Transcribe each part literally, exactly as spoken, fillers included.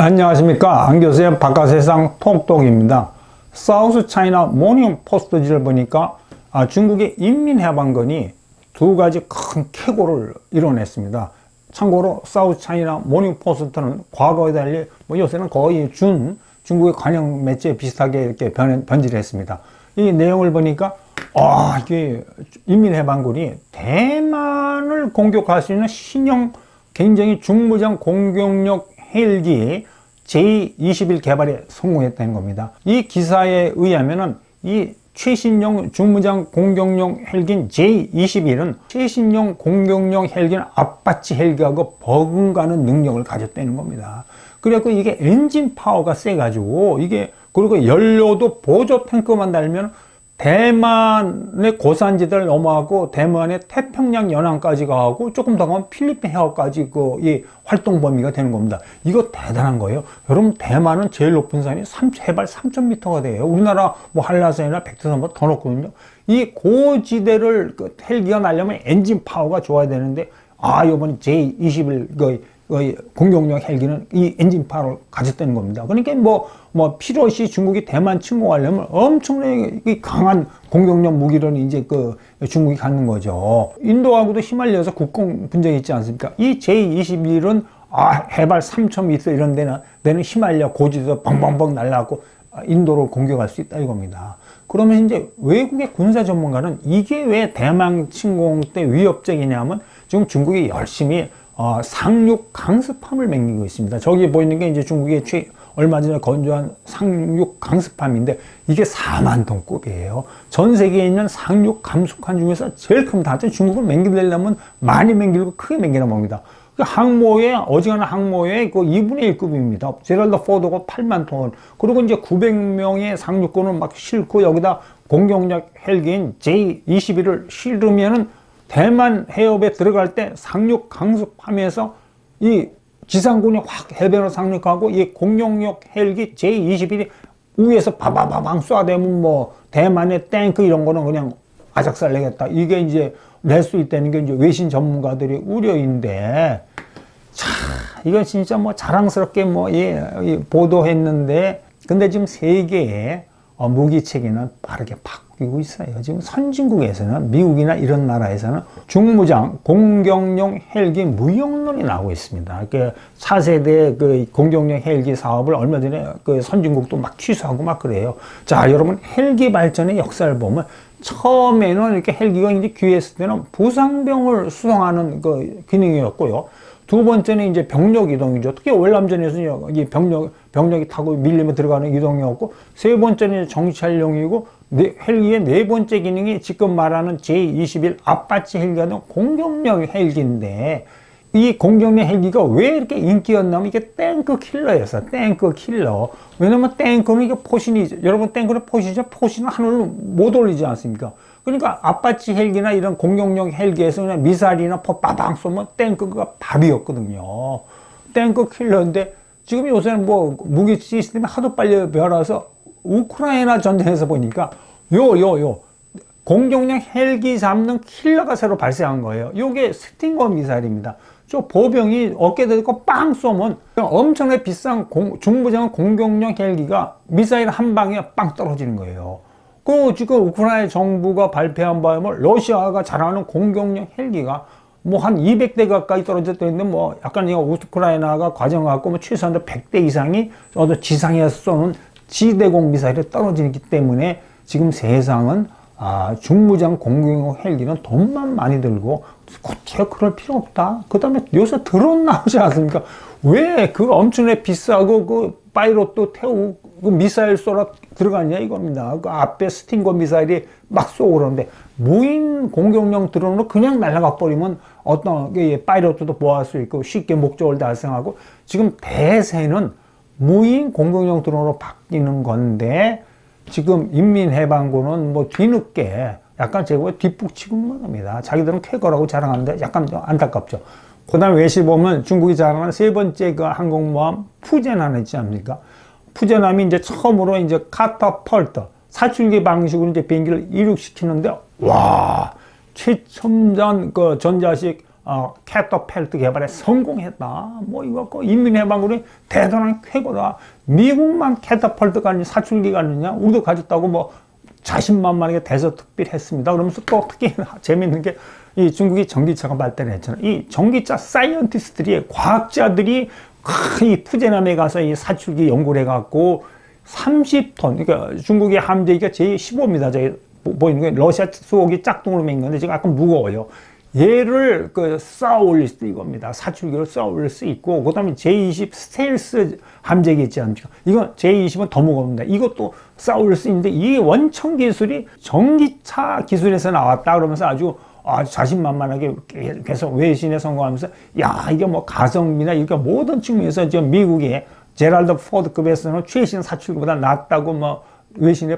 안녕하십니까, 안교수의 바깥세상 톡톡입니다. 사우스 차이나 모닝 포스트지를 보니까 아, 중국의 인민해방군이 두 가지 큰 쾌거를 이뤄냈습니다. 참고로 사우스 차이나 모닝 포스트는 과거에 달리 뭐 요새는 거의 준 중국의 관영 매체 비슷하게 이렇게 변, 변질을 했습니다. 이 내용을 보니까 아, 이게 인민해방군이 대만을 공격할 수 있는 신형 굉장히 중무장 공격력 헬기 제이 이십일 개발에 성공했다는 겁니다. 이 기사에 의하면은 이 최신형 중무장 공격용 헬기인 제이 이십일은 최신형 공격용 헬기는 앞받치 헬기하고 버금가는 능력을 가졌다는 겁니다. 그래갖고 이게 엔진 파워가 세가지고 이게, 그리고 연료도 보조 탱크만 달면 대만의 고산지대를 넘어가고 대만의 태평양 연안까지 가고 조금 더 가면 필리핀 해역까지 그 이 활동 범위가 되는 겁니다. 이거 대단한 거예요. 여러분, 대만은 제일 높은 산이 해발 삼천 미터가 돼요. 우리나라 뭐 한라산이나 백두산보다 더 높거든요. 이 고지대를 그 헬기가 날려면 엔진 파워가 좋아야 되는데, 아, 요번에 제이 이십일 그 공격용 헬기는 이 엔진 파워를 가졌다는 겁니다. 그러니까 뭐, 뭐, 필요시 중국이 대만 침공하려면 엄청나게 강한 공격용 무기를 이제 그 중국이 갖는 거죠. 인도하고도 휘말려서 국공 분쟁이 있지 않습니까? 이 제이 이십일은 아, 해발 삼천 미터 이런 데는, 데는 휘말려 고지대에서 벙벙벙 날라가고 인도를 공격할 수 있다 이겁니다. 그러면 이제 외국의 군사 전문가는 이게 왜 대만 침공 때 위협적이냐면 지금 중국이 열심히 어, 상륙 강습함을 맹기고 있습니다. 저기 보이는 게 이제 중국의 최, 얼마 전에 건조한 상륙 강습함인데 이게 사만 톤급이에요. 전 세계에 있는 상륙 감속함 중에서 제일 큽니다. 중국을 맹기려면 많이 맹기고 크게 맹기나 봅니다. 그 항모에, 어지간한 항모에 그 이분의 일 급입니다. 제럴드 포드가 팔만 톤. 그리고 이제 구백 명의 상륙군을 막 싣고 여기다 공격력 헬기인 제이 이십일을 실으면은 대만 해협에 들어갈 때 상륙 강습하면서 이 지상군이 확 해변으로 상륙하고 이 공격력 헬기 제이 이십일이 위에서 바바바방 쏴대면 뭐 대만의 탱크 이런 거는 그냥 아작살 내겠다. 이게 이제 낼 수 있다는 게 이제 외신 전문가들의 우려인데, 자, 이건 진짜 뭐 자랑스럽게 뭐 예, 예, 보도했는데, 근데 지금 세계의 어, 무기 체계는 빠르게 바뀌고 있어요. 지금 선진국에서는, 미국이나 이런 나라에서는 중무장 공격용 헬기 무역론이 나오고 있습니다. 그 차세대 그 공격용 헬기 사업을 얼마 전에 그 선진국도 막 취소하고 막 그래요. 자, 여러분, 헬기 발전의 역사를 보면 처음에는 이렇게 헬기가 이제 귀했을 때는 부상병을 수송하는 그 기능이었고요. 두 번째는 이제 병력 이동이죠. 특히 월남전에서 이 병력, 병력이 타고 밀리면 들어가는 이동이었고, 세 번째는 정찰용이고, 네, 헬기의 네 번째 기능이 지금 말하는 제이 이십일 앞받치 헬기가 된 공격력 헬기인데, 이 공격력 헬기가 왜 이렇게 인기였냐면 이게 탱크 킬러였어. 탱크 킬러. 왜냐면 탱크는 이게 포신이죠. 여러분, 탱크는 포신이죠. 포신은 하늘로 못 올리지 않습니까? 그러니까 앞받치 헬기나 이런 공격용 헬기에서 그냥 미사일이나 포 빠방 쏘면 탱크가 밥이었거든요. 탱크 킬러인데 지금 요새는 뭐 무기 시스템이 하도 빨리 변해서 우크라이나 전쟁에서 보니까 요, 요, 요. 공격용 헬기 잡는 킬러가 새로 발생한 거예요. 요게 스팅거 미사일입니다. 저 보병이 어깨 대고 빵 쏘면 엄청나게 비싼 공, 중무장 공격용 헬기가 미사일 한 방에 빵 떨어지는 거예요. 그 지금 우크라이나 정부가 발표한 바에 뭐 러시아가 자랑하는 공격용 헬기가 뭐 한 이백 대 가까이 떨어졌다는데, 뭐 약간 이거 우크라이나가 과정갖고 뭐 최소한 백 대 이상이 어느 지상에서 쏘는 지대공 미사일이 떨어지기 때문에 지금 세상은 아, 중무장 공격용 헬기는 돈만 많이 들고 굳이 그럴 필요 없다. 그 다음에 요새 드론 나오지 않습니까? 왜 그 엄청나게 비싸고 그 파이럿도 태우고 그 미사일 쏘러 들어가냐 이겁니다. 그 앞에 스팅거 미사일이 막 쏘고 그러는데, 무인 공격용 드론으로 그냥 날아가 버리면 어떤 게 파이럿도 보호할 수 있고 쉽게 목적을 달성하고, 지금 대세는 무인 공격용 드론으로 바뀌는 건데, 지금 인민해방군은 뭐 뒤늦게 약간 제국에 뒷북치기만 합니다. 자기들은 쾌거라고 자랑하는데 약간 안타깝죠. 그 다음에 외실 보면 중국이 자랑하는 세 번째 그 항공모함 푸젠함 있지 않습니까? 푸젠함이 이제 처음으로 이제 카타펄트 사출기 방식으로 이제 비행기를 이륙시키는데, 와, 최첨단 그 전자식 어, 캐터펠트 개발에 성공했다. 뭐 이거 그 인민해방군이 대단한 쾌거다. 미국만 캐터펠트가 아닌 사출기가 아니냐? 우리도 가졌다고 뭐 자신만만하게 대서특필했습니다. 그러면서 또 특히 재밌는 게 이 중국이 전기차가 발달했잖아요. 이 전기차 사이언티스트들이 과학자들이 이 푸제남에 가서 이 사출기 연구를 해갖고 삼십 톤, 그러니까 중국의 함재기가 제십오입니다. 저기 보이는 게 러시아 수호기 짝퉁으로 맨 건데 지금 약간 무거워요. 얘를 그 쌓아 올릴 수 이겁니다. 사출기를 쌓아 올릴 수 있고, 그 다음에 제이십 스텔스 함재기 있지 않습니까? 이건 제이십은 더 무겁습니다. 이것도 쌓아 올릴 수 있는데 이 원천 기술이 전기차 기술에서 나왔다 그러면서 아주 아, 자신만만하게 계속 외신에 성공하면서 야, 이게 뭐 가성비나 이렇게 모든 측면에서 지금 미국의 제랄드 포드급에서는 최신 사출기보다 낫다고 뭐 외신에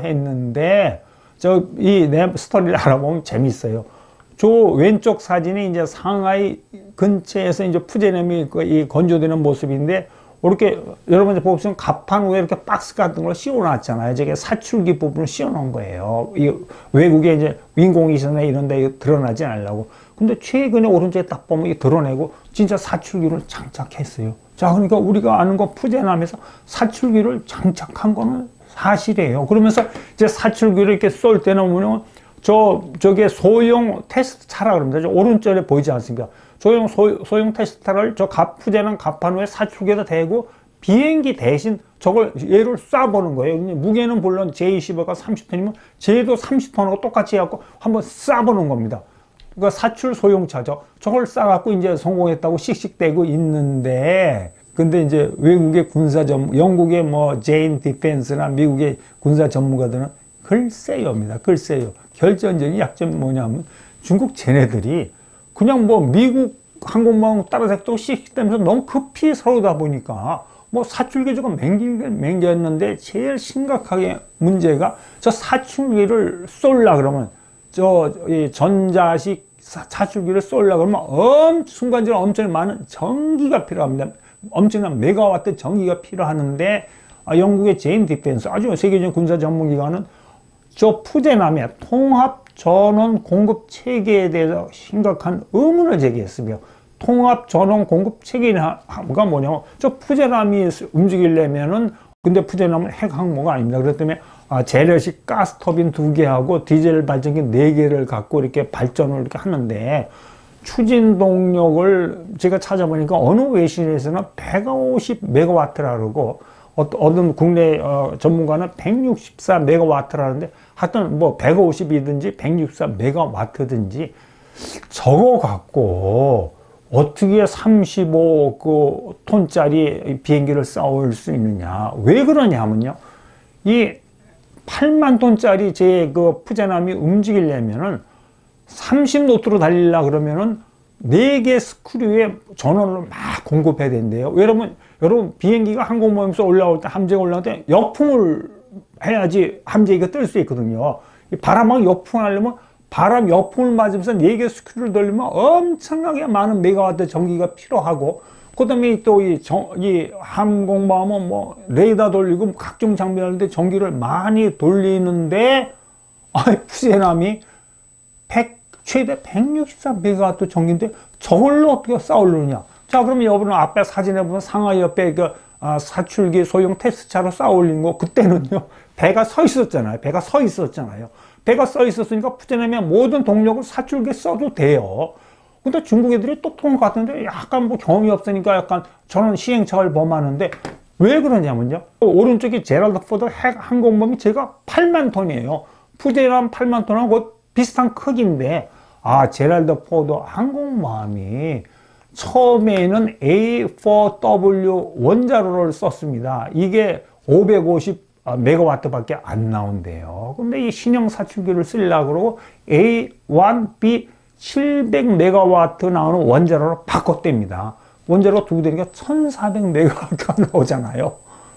보도했는데, 저 이 내 스토리를 알아보면 재밌어요. 저 왼쪽 사진이 이제 상하이 근처에서 이제 푸제남이 이 건조되는 모습인데, 이렇게 여러분 보시면 갑판 위에 이렇게 박스 같은 걸 씌워놨잖아요. 저게 사출기 부분을 씌워놓은 거예요. 이 외국에 이제 인공위성이나 이런 데 드러나지 않으려고. 근데 최근에 오른쪽에 딱 보면 이게 드러내고 진짜 사출기를 장착했어요. 자, 그러니까 우리가 아는 거 푸제남에서 사출기를 장착한 거는 사실이에요. 그러면서 이제 사출기를 이렇게 쏠 때는 뭐냐면 저, 저게 소형 테스트 차라 그럽니다. 저 오른쪽에 보이지 않습니까? 소형, 소, 소형 테스트 차를 저 갑, 푸제남 갑판 후에 사출기에다 대고 비행기 대신 저걸 얘를 쏴보는 거예요. 무게는 물론 제이십오가 삼십 톤이면 쟤도 삼십 톤하고 똑같이 해갖고 한번 쏴보는 겁니다. 그러니까 사출 소형차죠. 저걸 쏴갖고 이제 성공했다고 씩씩대고 있는데, 근데 이제 외국의 군사 전, 영국의 뭐 제인 디펜스나 미국의 군사 전문가들은 글쎄요입니다. 글쎄요. 결정적인 약점이 뭐냐면 중국 쟤네들이 그냥 뭐 미국 항공모함 따라잡고 씩씩대면서 너무 급히 서로다 보니까 뭐 사출기 조금 맹기긴 맹겼는데, 제일 심각하게 문제가 저 사출기를 쏠라 그러면 저 이 전자식 사출기를 쏠라 그러면 엄 순간적으로 엄청 많은 전기가 필요합니다. 엄청난 메가와트 전기가 필요하는데, 아, 영국의 제인 디펜스 아주 세계적인 군사 전문기관은 저 푸제남의 통합 전원 공급 체계에 대해서 심각한 의문을 제기했으며, 통합 전원 공급 체계가 뭐냐면 저 푸제남이 움직이려면은, 근데 푸제남은 핵 항모가 아닙니다. 그렇기 때문에 아, 재래식 가스 터빈 두 개하고 디젤 발전기 네 개를 갖고 이렇게 발전을 이렇게 하는데, 추진 동력을 제가 찾아보니까 어느 외신에서는 백오십 메가와트라 그러고 어떤 국내 어, 전문가는 백육십사 메가와트라는데, 하여튼 뭐 백오십이든지 백육십사 메가와트든지 저거 갖고 어떻게 삼십오 그 톤짜리 비행기를 쌓을 수 있느냐. 왜 그러냐면요, 이 팔만 톤짜리 제 그 푸제남이 움직이려면은 삼십 노트로 달리려 그러면은 네 개 스크류에 전원을 막 공급해야 된대요. 여러분, 여러분 비행기가 항공모함에서 올라올 때, 함재가 올라올 때 역풍을 해야지 함재기가 뜰 수 있거든요. 바람막 역풍하려면 바람 역풍을 맞으면서 네 개 스크류를 돌리면 엄청나게 많은 메가와트 전기가 필요하고, 그 다음에 또 이 이 항공모함은 뭐 레이더 돌리고 각종 장비 하는데 전기를 많이 돌리는데, 아, 푸제남이 백, 최대 백육십사 메가와트 전기인데 저걸로 어떻게 쌓으려냐. 자, 그러면 여러분 앞에 사진에 보면 상하이 옆에 그 아, 사출기 소형 테스트차로 쌓아 올린 거, 그때는요 배가 서 있었잖아요. 배가 서 있었잖아요. 배가 서 있었으니까 푸제남의 모든 동력을 사출기에 써도 돼요. 근데 중국 애들이 똑똑한 것 같은데 약간 뭐 경험이 없으니까 약간 저는 시행착오를 범하는데, 왜 그러냐면요, 오른쪽이 제랄드 포드 핵 항공모함이 제가 팔만 톤이에요. 푸제남 팔만 톤하고 비슷한 크기인데, 아, 제랄드 포드 항공모함이 처음에는 에이 포 더블유 원자로를 썼습니다. 이게 오백오십 메가와트 밖에 안 나온대요. 근데 이 신형 사출기를 쓰려고 그러고 에이 원 비 칠백 메가와트 나오는 원자로로 바꿨답니다. 원자로 두고 되니까 천사백 메가와트가 나오잖아요.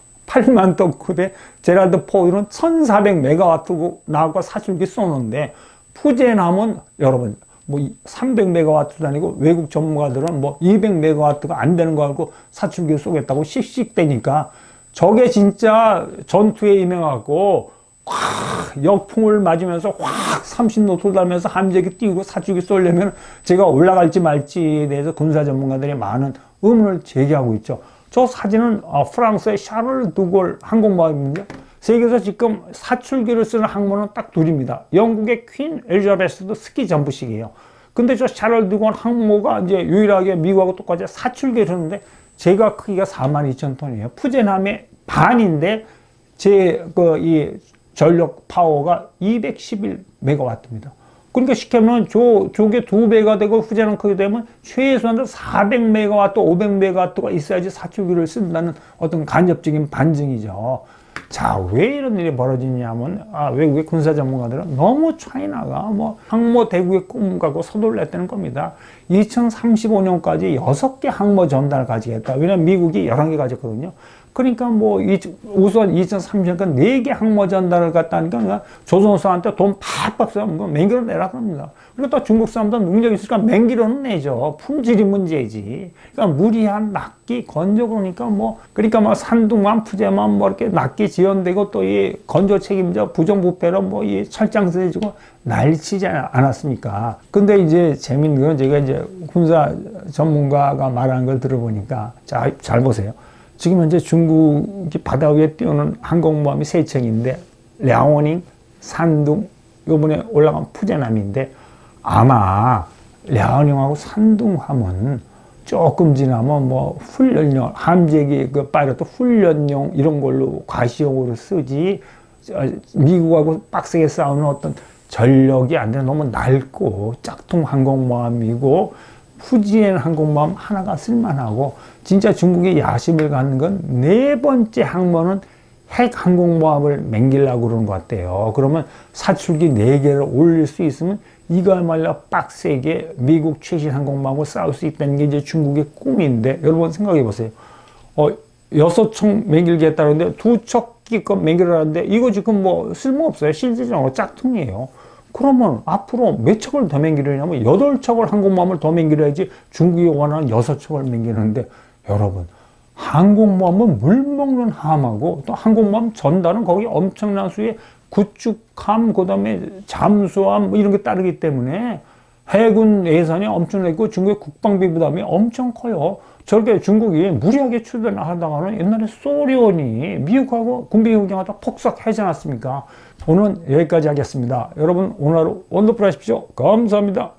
팔만 톤 급의 제랄드 포드는 천사백 메가와트 나오고 사출기 쏘는데, 푸제남은 여러분 뭐 삼백 메가와트도 아니고 외국 전문가들은 뭐 이백 메가와트가 안 되는 거 알고 사출기 쏘겠다고 씩씩대니까 저게 진짜 전투에 임해갖고 확 역풍을 맞으면서 확 삼십 노트 달면서 함재기 띄우고 사축이 쏠려면 제가 올라갈지 말지에 대해서 군사 전문가들이 많은 의문을 제기하고 있죠. 저 사진은 프랑스의 샤를 드골 항공모함입니다. 세계에서 지금 사출기를 쓰는 항모는 딱 둘입니다. 영국의 퀸 엘리자베스도 스키 점프식이에요. 근데 저 샤를 드골 항모가 이제 유일하게 미국하고 똑같이 사출기를 쓰는데 제가 크기가 사만 이천 톤이에요. 푸젠함의 반인데 제 그 이 전력 파워가 이백십일 메가와트입니다. 그러니까 쉽게 하면 저, 저게 두 배가 되고 푸젠함 크게 되면 최소한 사백 메가와트, 오백 메가와트가 있어야지 사출기를 쓴다는 어떤 간접적인 반증이죠. 자, 왜 이런 일이 벌어지냐면, 아, 외국의 군사 전문가들은 너무 차이나가 뭐 항모 대국의 꿈 갖고 서둘렀다는 겁니다. 이천삼십오 년까지 여섯 개 항모 전단을 가지겠다. 왜냐면 미국이 열한 개 가졌거든요. 그러니까 뭐 우선 이천삼십 년까지 네 개 항모 전단을 갖다 하니까 조선사한테 돈 팍팍 써 뭐 맹기로 내라 그럽니다. 그리고 또 중국 사람도 능력이 있으니까 맹기로는 내죠. 품질이 문제지. 그러니까 무리한 낱기 건조 그러니까 뭐 그러니까 뭐 산둥만 푸제만 뭐 이렇게 낱기 지연되고 또 이 건조 책임자 부정부패로 뭐 이 철장 쓰여지고 난리치지 않았습니까? 근데 이제 재밌는 건 제가 이제 군사 전문가가 말하는 걸 들어보니까 자, 잘 보세요. 지금 현재 중국이 바다 위에 띄우는 항공모함이 세 척인데 랴오닝, 산둥, 요번에 올라간 푸젠함인데 아마 랴오닝하고 산둥함은 조금 지나면 뭐 훈련용, 함재기 그 파이러트 훈련용 이런 걸로 과시용으로 쓰지 미국하고 빡세게 싸우는 어떤 전력이 안 되는 너무 낡고 짝퉁 항공모함이고 푸지엔 항공모함 하나가 쓸만하고 진짜 중국이 야심을 갖는 건 네 번째 항모는 핵 항공모함을 맹기려고 그러는 것 같아요. 그러면 사출기 네 개를 올릴 수 있으면 이거야말로 빡세게 미국 최신 항공모함하고 싸울 수 있다는 게 이제 중국의 꿈인데 여러분 생각해 보세요. 어, 여섯 척 맹길겠다는데 두 척기껏 맹기라는데 이거 지금 뭐 쓸모없어요. 실질적으로 짝퉁이에요. 그러면 앞으로 몇 척을 더 맹기려냐면 여덟 척을 항공모함을 더 맹기려야지 중국이 원하는 여섯 척을 맹기는데 여러분 항공모함은 물먹는 함하고 또 항공모함 전단은 거기 엄청난 수의 구축함 그 다음에 잠수함 뭐 이런 게 따르기 때문에 해군 예산이 엄청나고 중국의 국방비 부담이 엄청 커요. 저렇게 중국이 무리하게 추진을 하다가는 옛날에 소련이 미국하고 군비 경쟁하다 폭삭하지 않았습니까? 오늘은 여기까지 하겠습니다. 여러분 오늘 하루 원더풀 하십시오. 감사합니다.